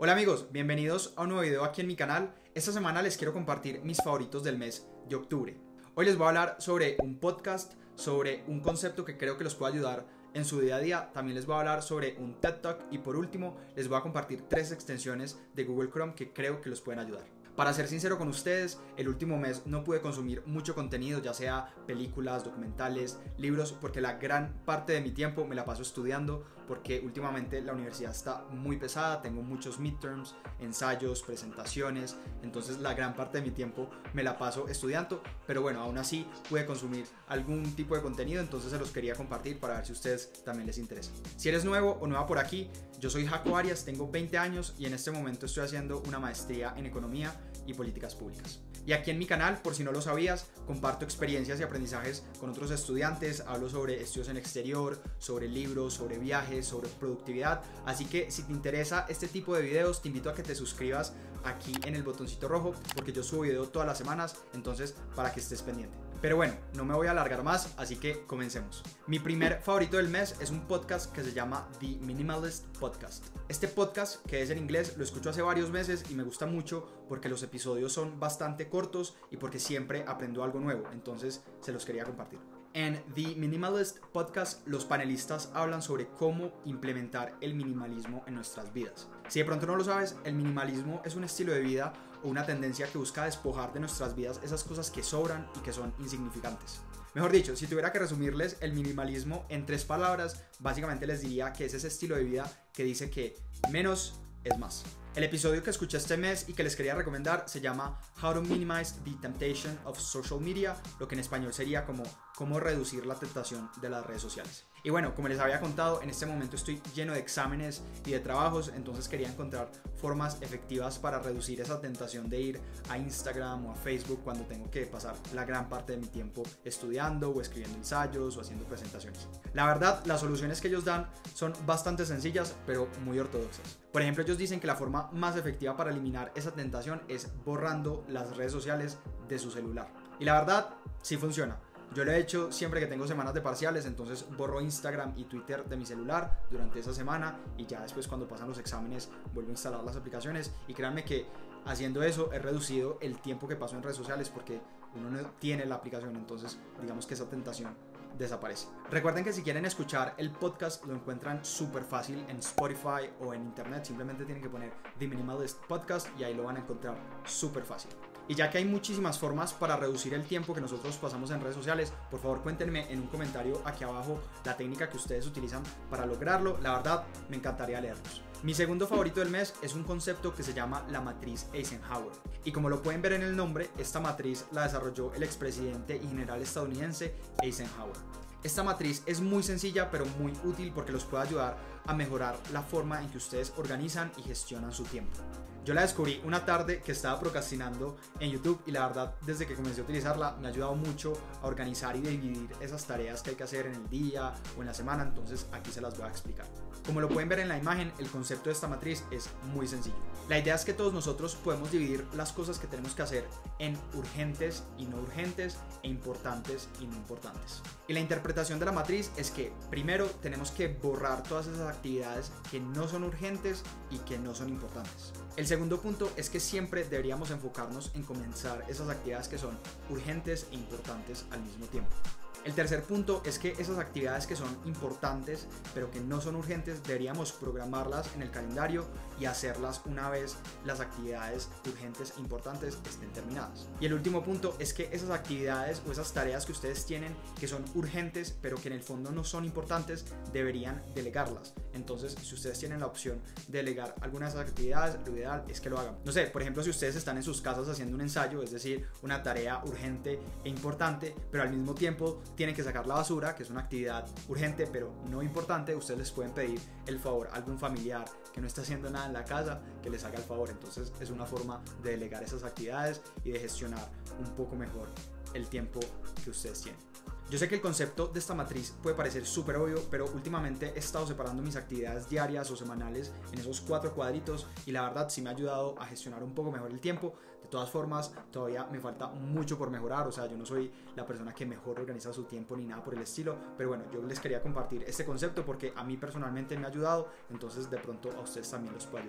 Hola amigos, bienvenidos a un nuevo video aquí en mi canal. Esta semana les quiero compartir mis favoritos del mes de octubre. Hoy les voy a hablar sobre un podcast, sobre un concepto que creo que los puede ayudar en su día a día. También les voy a hablar sobre un TED Talk y por último les voy a compartir 3 extensiones de Google Chrome que creo que los pueden ayudar. Para ser sincero con ustedes, el último mes no pude consumir mucho contenido, ya sea películas, documentales, libros, porque la gran parte de mi tiempo me la paso estudiando, porque últimamente la universidad está muy pesada, tengo muchos midterms, ensayos, presentaciones, entonces la gran parte de mi tiempo me la paso estudiando, pero bueno, aún así pude consumir algún tipo de contenido, entonces se los quería compartir para ver si a ustedes también les interesa. Si eres nuevo o nueva por aquí, yo soy Jaco Arias, tengo 20 años y en este momento estoy haciendo una maestría en economía y políticas públicas. Y aquí en mi canal, por si no lo sabías, comparto experiencias y aprendizajes con otros estudiantes, hablo sobre estudios en el exterior, sobre libros, sobre viajes, sobre productividad, así que si te interesa este tipo de videos, te invito a que te suscribas aquí en el botoncito rojo, porque yo subo video todas las semanas, entonces para que estés pendiente. Pero bueno, no me voy a alargar más, así que comencemos. Mi primer favorito del mes es un podcast que se llama The Minimalist Podcast. Este podcast, que es en inglés, lo escucho hace varios meses y me gusta mucho porque los episodios son bastante cortos y porque siempre aprendo algo nuevo, entonces se los quería compartir. En The Minimalist Podcast, los panelistas hablan sobre cómo implementar el minimalismo en nuestras vidas. Si de pronto no lo sabes, el minimalismo es un estilo de vida o una tendencia que busca despojar de nuestras vidas esas cosas que sobran y que son insignificantes. Mejor dicho, si tuviera que resumirles el minimalismo en 3 palabras, básicamente les diría que es ese estilo de vida que dice que menos es más. El episodio que escuché este mes y que les quería recomendar se llama How to Minimize the Temptation of Social Media, lo que en español sería como cómo reducir la tentación de las redes sociales. Y bueno, como les había contado, en este momento estoy lleno de exámenes y de trabajos, entonces quería encontrar formas efectivas para reducir esa tentación de ir a Instagram o a Facebook cuando tengo que pasar la gran parte de mi tiempo estudiando o escribiendo ensayos o haciendo presentaciones. La verdad, las soluciones que ellos dan son bastante sencillas, pero muy ortodoxas. Por ejemplo, ellos dicen que la forma más efectiva para eliminar esa tentación es borrando las redes sociales de su celular. Y la verdad, sí funciona. Yo lo he hecho siempre que tengo semanas de parciales, entonces borro Instagram y Twitter de mi celular durante esa semana y ya después cuando pasan los exámenes vuelvo a instalar las aplicaciones y créanme que haciendo eso he reducido el tiempo que paso en redes sociales porque uno no tiene la aplicación, entonces digamos que esa tentación desaparece. Recuerden que si quieren escuchar el podcast lo encuentran súper fácil en Spotify o en internet, simplemente tienen que poner The Minimalist Podcast y ahí lo van a encontrar súper fácil. Y ya que hay muchísimas formas para reducir el tiempo que nosotros pasamos en redes sociales, por favor cuéntenme en un comentario aquí abajo la técnica que ustedes utilizan para lograrlo. La verdad, me encantaría leerlos. Mi segundo favorito del mes es un concepto que se llama la matriz Eisenhower. Y como lo pueden ver en el nombre, esta matriz la desarrolló el expresidente y general estadounidense Eisenhower. Esta matriz es muy sencilla pero muy útil porque los puede ayudar a mejorar la forma en que ustedes organizan y gestionan su tiempo. Yo la descubrí una tarde que estaba procrastinando en YouTube y la verdad desde que comencé a utilizarla me ha ayudado mucho a organizar y dividir esas tareas que hay que hacer en el día o en la semana, entonces aquí se las voy a explicar. Como lo pueden ver en la imagen, el concepto de esta matriz es muy sencillo. La idea es que todos nosotros podemos dividir las cosas que tenemos que hacer en urgentes y no urgentes e importantes y no importantes. Y la interpretación de la matriz es que primero tenemos que borrar todas esas actividades que no son urgentes y que no son importantes. El segundo punto es que siempre deberíamos enfocarnos en comenzar esas actividades que son urgentes e importantes al mismo tiempo. El tercer punto es que esas actividades que son importantes pero que no son urgentes deberíamos programarlas en el calendario y hacerlas una vez las actividades urgentes e importantes estén terminadas. Y el último punto es que esas actividades o esas tareas que ustedes tienen que son urgentes pero que en el fondo no son importantes deberían delegarlas. Entonces si ustedes tienen la opción de delegar algunas de esas actividades, lo ideal es que lo hagan. No sé, por ejemplo, si ustedes están en sus casas haciendo un ensayo, es decir, una tarea urgente e importante, pero al mismo tiempo tienen que sacar la basura, que es una actividad urgente pero no importante, ustedes les pueden pedir el favor a algún familiar que no está haciendo nada en la casa que les haga el favor. Entonces es una forma de delegar esas actividades y de gestionar un poco mejor el tiempo que ustedes tienen. Yo sé que el concepto de esta matriz puede parecer súper obvio, pero últimamente he estado separando mis actividades diarias o semanales en esos 4 cuadritos y la verdad sí me ha ayudado a gestionar un poco mejor el tiempo. De todas formas, todavía me falta mucho por mejorar, o sea, yo no soy la persona que mejor organiza su tiempo ni nada por el estilo, pero bueno, yo les quería compartir este concepto porque a mí personalmente me ha ayudado, entonces de pronto a ustedes también los puede ayudar.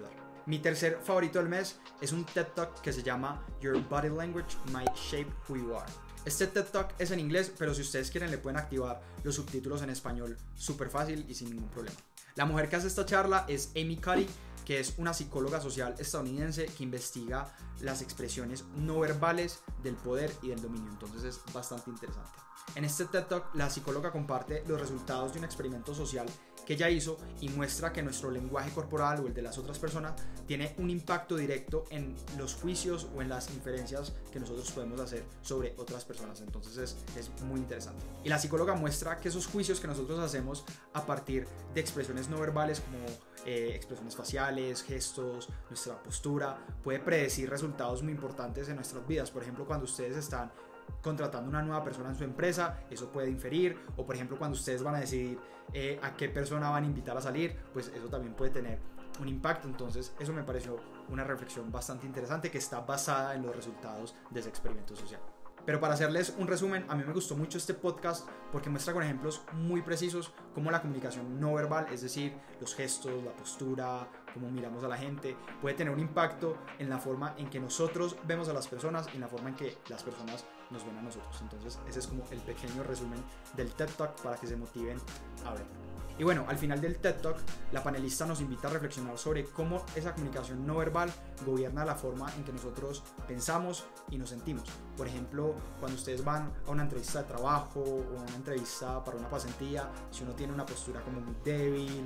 Mi tercer favorito del mes es un TED Talk que se llama Your Body Language Might Shape Who You Are. Este TED Talk es en inglés, pero si ustedes quieren le pueden activar los subtítulos en español súper fácil y sin ningún problema. La mujer que hace esta charla es Amy Cuddy, que es una psicóloga social estadounidense que investiga las expresiones no verbales del poder y del dominio, entonces es bastante interesante. En este TED Talk la psicóloga comparte los resultados de un experimento social que ella hizo y muestra que nuestro lenguaje corporal o el de las otras personas tiene un impacto directo en los juicios o en las inferencias que nosotros podemos hacer sobre otras personas, entonces es muy interesante. Y la psicóloga muestra que esos juicios que nosotros hacemos a partir de expresiones no verbales como expresiones faciales, gestos, nuestra postura, puede predecir resultados muy importantes en nuestras vidas. Por ejemplo, cuando ustedes están contratando una nueva persona en su empresa, eso puede inferir, o por ejemplo cuando ustedes van a decidir a qué persona van a invitar a salir, pues eso también puede tener un impacto. Entonces eso me pareció una reflexión bastante interesante que está basada en los resultados de ese experimento social. Pero para hacerles un resumen, a mí me gustó mucho este podcast porque muestra con ejemplos muy precisos cómo la comunicación no verbal, es decir, los gestos, la postura, cómo miramos a la gente, puede tener un impacto en la forma en que nosotros vemos a las personas y en la forma en que las personas nos ven a nosotros. Entonces ese es como el pequeño resumen del TED Talk para que se motiven a ver. Y bueno, al final del TED Talk, la panelista nos invita a reflexionar sobre cómo esa comunicación no verbal gobierna la forma en que nosotros pensamos y nos sentimos. Por ejemplo, cuando ustedes van a una entrevista de trabajo o a una entrevista para una pasantía, si uno tiene una postura como muy débil,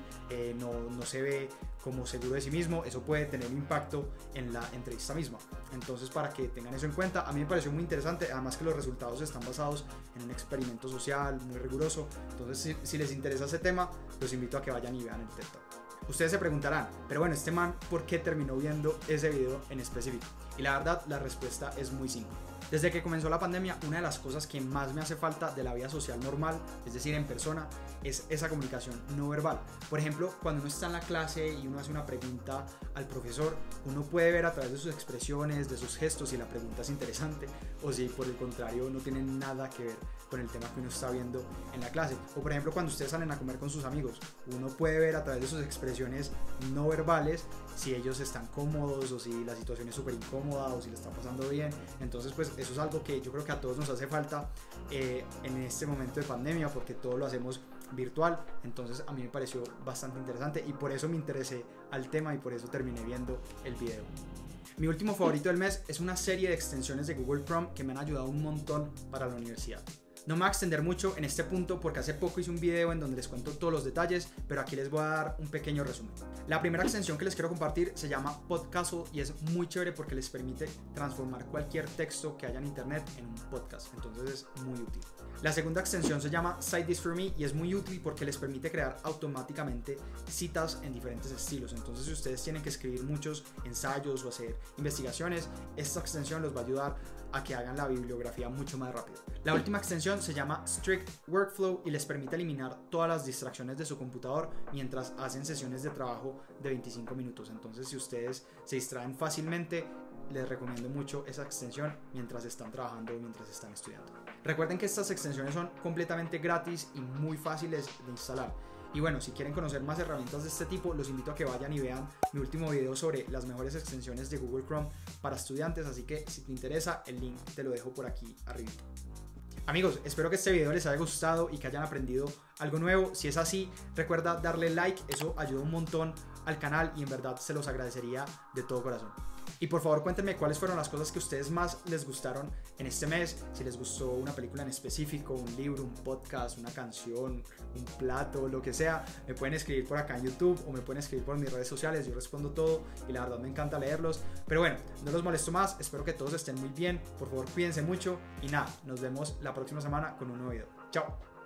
no se ve como seguro de sí mismo, eso puede tener un impacto en la entrevista misma. Entonces, para que tengan eso en cuenta, a mí me pareció muy interesante, además que los resultados están basados en un experimento social muy riguroso. Entonces, si les interesa ese tema, los invito a que vayan y vean el TED Talk. Ustedes se preguntarán, pero bueno, este man, ¿por qué terminó viendo ese video en específico? Y la verdad, la respuesta es muy simple. Desde que comenzó la pandemia, una de las cosas que más me hace falta de la vida social normal, es decir, en persona, es esa comunicación no verbal. Por ejemplo, cuando uno está en la clase y uno hace una pregunta al profesor, uno puede ver a través de sus expresiones, de sus gestos, si la pregunta es interesante o si por el contrario no tiene nada que ver con el tema que uno está viendo en la clase. O por ejemplo, cuando ustedes salen a comer con sus amigos, uno puede ver a través de sus expresiones no verbales si ellos están cómodos o si la situación es súper incómoda o si le está pasando bien. Entonces pues eso es algo que yo creo que a todos nos hace falta en este momento de pandemia, porque todo lo hacemos virtual. Entonces a mí me pareció bastante interesante y por eso me interesé al tema y por eso terminé viendo el video. Mi último favorito del mes es una serie de extensiones de Google Chrome que me han ayudado un montón para la universidad. No me voy a extender mucho en este punto porque hace poco hice un video en donde les cuento todos los detalles, pero aquí les voy a dar un pequeño resumen. La primera extensión que les quiero compartir se llama Podcastle y es muy chévere porque les permite transformar cualquier texto que haya en internet en un podcast, entonces es muy útil. La segunda extensión se llama Cite This For Me y es muy útil porque les permite crear automáticamente citas en diferentes estilos. Entonces si ustedes tienen que escribir muchos ensayos o hacer investigaciones, esta extensión los va a ayudar a que hagan la bibliografía mucho más rápido. La última extensión se llama Strict Workflow y les permite eliminar todas las distracciones de su computador mientras hacen sesiones de trabajo de 25 minutos. Entonces si ustedes se distraen fácilmente, les recomiendo mucho esa extensión mientras están trabajando o mientras están estudiando. Recuerden que estas extensiones son completamente gratis y muy fáciles de instalar. Y bueno, si quieren conocer más herramientas de este tipo, los invito a que vayan y vean mi último video sobre las mejores extensiones de Google Chrome para estudiantes, así que si te interesa, el link te lo dejo por aquí arriba. Amigos, espero que este video les haya gustado y que hayan aprendido algo nuevo. Si es así, recuerda darle like, eso ayuda un montón al canal y en verdad se los agradecería de todo corazón. Y por favor cuéntenme cuáles fueron las cosas que a ustedes más les gustaron en este mes. Si les gustó una película en específico, un libro, un podcast, una canción, un plato, lo que sea, me pueden escribir por acá en YouTube o me pueden escribir por mis redes sociales. Yo respondo todo y la verdad me encanta leerlos. Pero bueno, no los molesto más, espero que todos estén muy bien. Por favor cuídense mucho y nada, nos vemos la próxima semana con un nuevo video. Chao.